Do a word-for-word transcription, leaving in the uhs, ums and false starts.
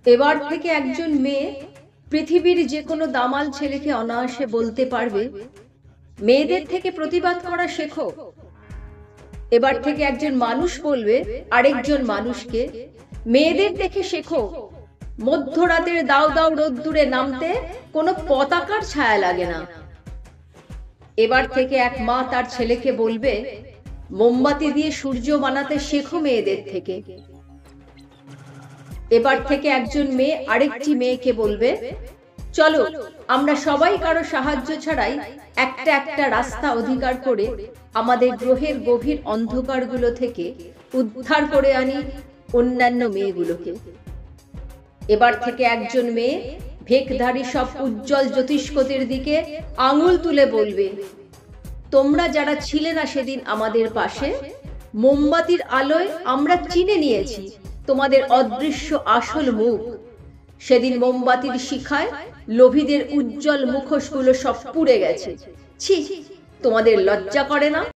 এবার থেকে একজন মেয়ে পৃথিবীর যে কোনো দামাল ছেলেকে অনায়াসে বলতে পারবে, মেয়েদের থেকে প্রতিবাদ করা শেখো। এবার থেকে একজন মানুষ বলবে আরেকজন মানুষকে, মেয়েদের দেখে শেখো, মধ্যরাতের দাও দাও রোদ্দুরে নামতে কোনো পতাকার ছায়া লাগে না। এবার থেকে এক মা তার ছেলেকে বলবে, মোমবাতি দিয়ে সূর্য বানাতে শেখো মেয়েদের থেকে। এবার থেকে একজন মেয়ে আরেকটি মেয়েকে বলবে, চলো আমরা সবাই কারো সাহায্য ছাড়াই একটা একটা রাস্তা অধিকার করে আমাদের গ্রহের গভীর অন্ধকারগুলো থেকে উদ্ধার করে আনি অন্যান্য মেয়েগুলোকে। এবার থেকে একজন মেয়ে ভেকধারী সব উজ্জ্বল জ্যোতিষ্কদের দিকে আঙুল তুলে বলবে, তোমরা যারা ছিলে না সেদিন আমাদের পাশে, মোমবাতির আলোয় আমরা চিনে নিয়েছি তোমাদের অদৃশ্য আসল মুখ। সেদিন মোমবাতির শিখায় লোভীদের উজ্জ্বল মুখোশগুলো সব পুড়ে গেছে। ছি, তোমাদের লজ্জা করে না?